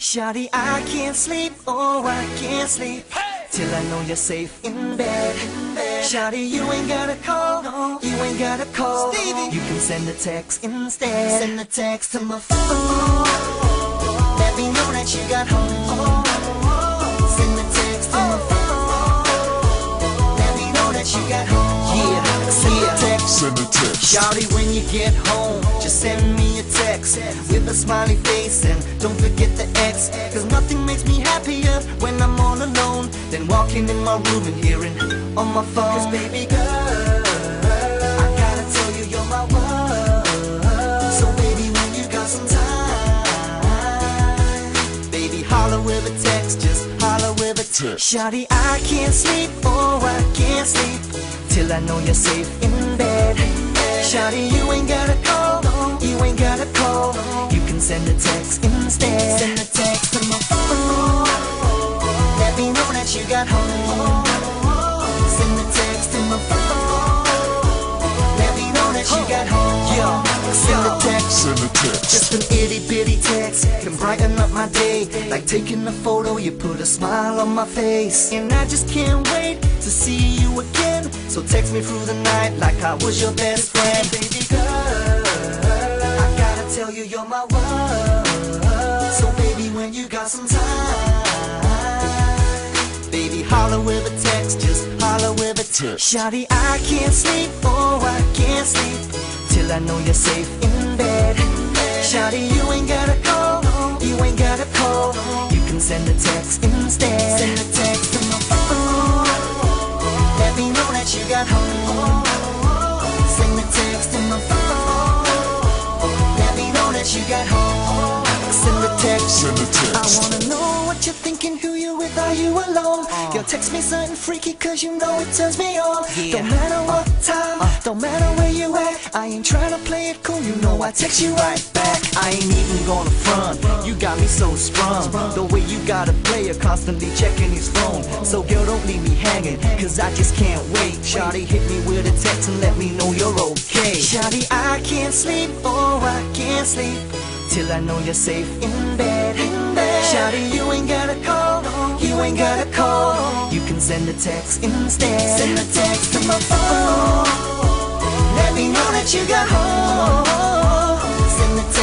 Shawty, I can't sleep, oh I can't sleep till I know you're safe in bed. Shawty, you ain't gotta call, no, you ain't gotta call. Stevie, you can send a text instead. Send a text to my phone. Let me know that you got home. Send a text to my phone. Let me know that you got home. Yeah, send a text. Send a text. Shawty, when you get home, just send me a text with a smiley face and don't forget the X. Cause nothing makes me happier when I'm all alone than walking in my room and hearing on my phone. Cause baby girl, I gotta tell you you're my world. So baby, when you got some time, baby, holla with a text, just holla with a text. Shawty, I can't sleep, oh I can't sleep till I know you're safe in bed. Shawty, you ain't gotta call, no, you ain't gotta call. You can send a text instead. Send a text to my phone. Let me know that you got home. Send a text to my phone. Let me know that you got home. Send a text. Send a text. Just an itty bitty text can brighten up my day. Like taking a photo, you put a smile on my face. And I just can't wait to see you again. So text me through the night like I was your best friend. Baby girl, I gotta tell you you're my world. So baby, when you got some time, baby, holla with a text, just holla with a text. Shawty, I can't sleep, oh I can't sleep till I know you're safe in bed. Shawty, you ain't gotta call, no, you ain't gotta call. You can send a text instead. Send a text to my phone. Let me know that you got home. Send a text to my phone. Let me know that you got home. Send a text. Send a text. I wanna know what you're thinking, who you with, are you alone? You'll text me something freaky cause you know it turns me on. Don't matter what time, don't matter where you at, I ain't trying to play it cool, you know I text you right back. I ain't even gonna front, you got me so sprung. The way you got a player constantly checking his phone. So girl, don't leave me hanging, cause I just can't wait. Shawty, hit me with a text and let me know you're okay. Shawty, I can't sleep, oh I can't sleep till I know you're safe in bed. Shawty, you ain't gotta call, no, you ain't gotta call. You can send a text instead. Send a text to my phone. Let me know that you got home. Send a text.